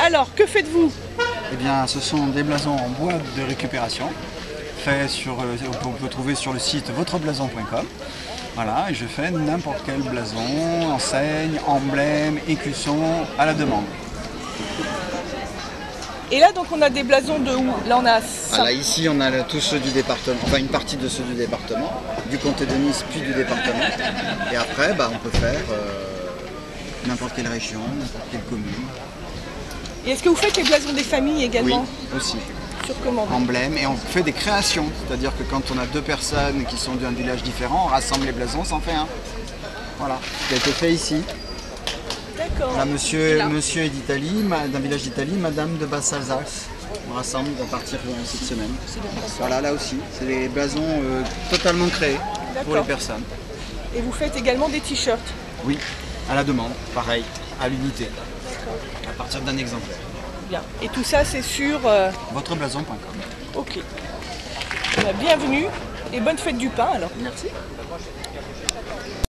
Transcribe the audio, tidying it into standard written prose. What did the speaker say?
Alors, que faites-vous? Eh bien, ce sont des blasons en bois de récupération, faits on peut trouver sur le site votreblason.com. Voilà, et je fais n'importe quel blason, enseigne, emblème, écusson, à la demande. Et là, donc, on a des blasons de où? Là, on a Là, ici, on a tous ceux du département, enfin une partie de ceux du département, du comté de Nice, puis du département. Et après, on peut faire n'importe quelle région, n'importe quelle commune. Et est-ce que vous faites les blasons des familles également? Oui, aussi. Sur commande. Emblème, et on fait des créations, c'est-à-dire que quand on a deux personnes qui sont d'un village différent, on rassemble les blasons, ça en fait un. Voilà, ce qui a été fait ici. D'accord. Là, monsieur est d'Italie, d'un village d'Italie, madame de Basse-Alsace. On rassemble, on va partir cette semaine. Voilà, là aussi, c'est des blasons totalement créés pour les personnes. Et vous faites également des t-shirts? Oui, à la demande, pareil, à l'unité, à partir d'un exemplaire. Bien. Et tout ça, c'est sur Votreblason.com. Ok. Bienvenue et bonne fête du pain alors. Merci.